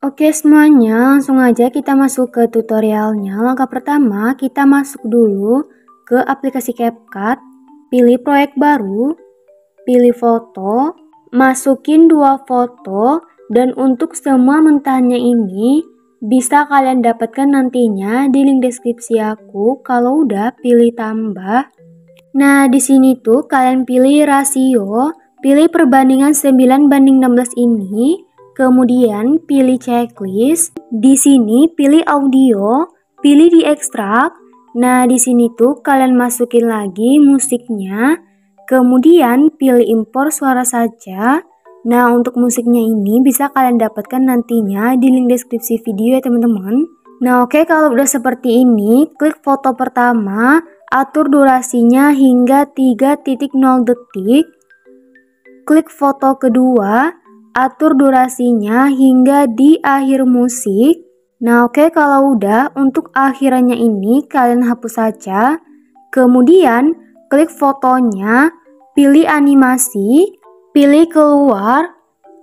Oke semuanya, langsung aja kita masuk ke tutorialnya. Langkah pertama, kita masuk dulu ke aplikasi CapCut, pilih proyek baru, pilih foto, masukin 2 foto, dan untuk semua mentahnya ini bisa kalian dapatkan nantinya di link deskripsi aku kalau udah pilih tambah. Nah, di sini tuh kalian pilih rasio, pilih perbandingan 9:16 ini. Kemudian pilih checklist. Di sini pilih audio, pilih di ekstrak. Nah, di sini tuh kalian masukin lagi musiknya. Kemudian pilih impor suara saja. Nah, untuk musiknya ini bisa kalian dapatkan nantinya di link deskripsi video ya teman-teman. Nah, oke, kalau udah seperti ini, klik foto pertama, atur durasinya hingga 3.0 detik. Klik foto kedua, atur durasinya hingga di akhir musik. Nah oke, kalau udah, untuk akhirannya ini kalian hapus saja. Kemudian klik fotonya, pilih animasi, pilih keluar,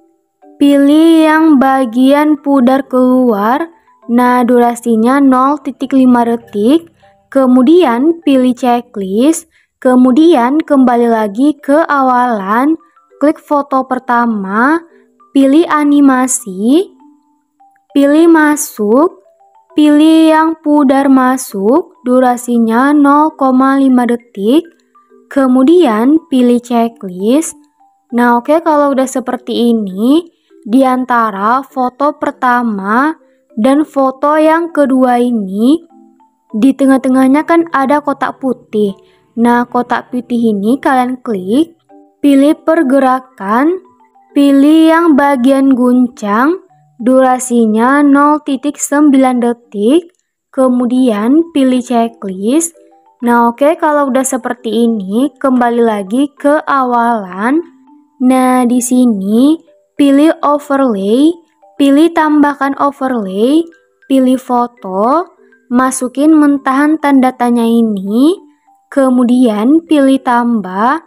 pilih yang bagian pudar keluar. Nah durasinya 0.5 detik. Kemudian pilih checklist. Kemudian kembali lagi ke awalan, klik foto pertama, pilih animasi, pilih masuk, pilih yang pudar masuk, durasinya 0,5 detik, kemudian pilih checklist. Nah oke, kalau udah seperti ini, di antara foto pertama dan foto yang kedua ini, di tengah-tengahnya kan ada kotak putih. Nah kotak putih ini kalian klik, pilih pergerakan, pilih yang bagian guncang, durasinya 0.9 detik, kemudian pilih checklist. Nah oke, kalau udah seperti ini, kembali lagi ke awalan. Nah di sini pilih overlay, pilih tambahkan overlay, pilih foto, masukin mentahan tanda tanya ini, kemudian pilih tambah,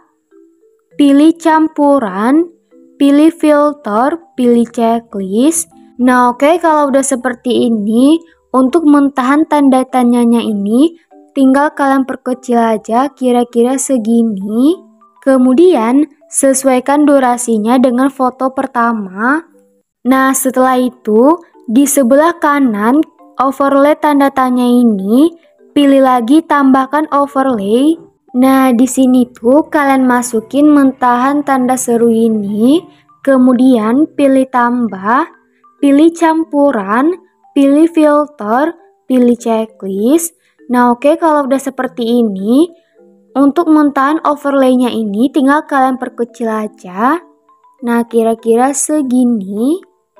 pilih campuran, pilih filter, pilih checklist. Nah oke, kalau udah seperti ini, untuk mentahan tanda tanyanya ini tinggal kalian perkecil aja kira-kira segini. Kemudian sesuaikan durasinya dengan foto pertama. Nah setelah itu, di sebelah kanan overlay tanda tanya ini, pilih lagi tambahkan overlay. Nah, di sini tuh kalian masukin mentahan tanda seru ini, kemudian pilih tambah, pilih campuran, pilih filter, pilih checklist. Nah, oke, kalau udah seperti ini, untuk mentahan overlaynya ini tinggal kalian perkecil aja. Nah, kira-kira segini.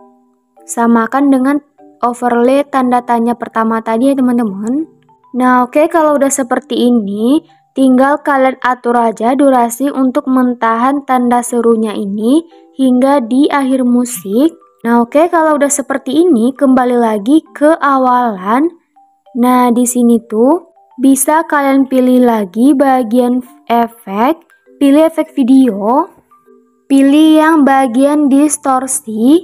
Samakan dengan overlay tanda tanya pertama tadi ya teman-teman. Nah, oke, kalau udah seperti ini, tinggal kalian atur aja durasi untuk mentahan tanda serunya ini hingga di akhir musik. Nah oke, kalau udah seperti ini kembali lagi ke awalan. Nah di sini tuh bisa kalian pilih lagi bagian efek, pilih efek video, pilih yang bagian distorsi,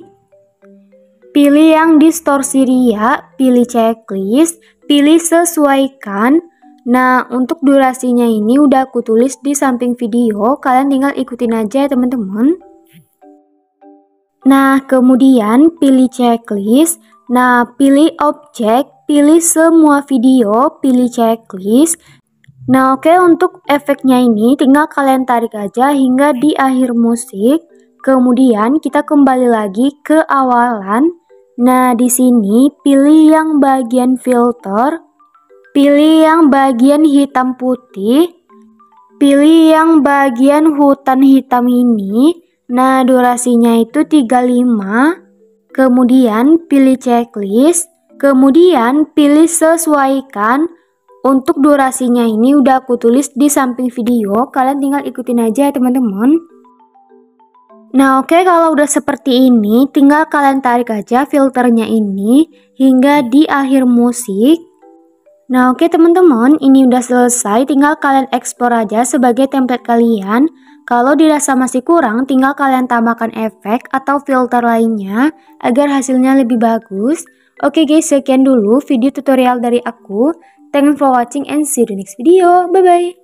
pilih yang distorsi riak, pilih checklist, pilih sesuaikan. Nah, untuk durasinya ini udah aku tulis di samping video, kalian tinggal ikutin aja ya teman-teman. Nah, kemudian pilih checklist. Nah, pilih objek, pilih semua video, pilih checklist. Nah, oke, untuk efeknya ini tinggal kalian tarik aja hingga di akhir musik. Kemudian kita kembali lagi ke awalan. Nah, di sini pilih yang bagian filter. Pilih yang bagian hitam putih, pilih yang bagian hutan hitam ini. Nah durasinya itu 35. Kemudian pilih checklist, kemudian pilih sesuaikan. Untuk durasinya ini udah aku tulis di samping video, kalian tinggal ikutin aja ya teman-teman. Nah oke, kalau udah seperti ini tinggal kalian tarik aja filternya ini hingga di akhir musik. Nah oke teman-teman, ini udah selesai, tinggal kalian ekspor aja sebagai template kalian. Kalau dirasa masih kurang, tinggal kalian tambahkan efek atau filter lainnya agar hasilnya lebih bagus. Oke guys, sekian dulu video tutorial dari aku. Thanks for watching and see you in the next video. Bye-bye.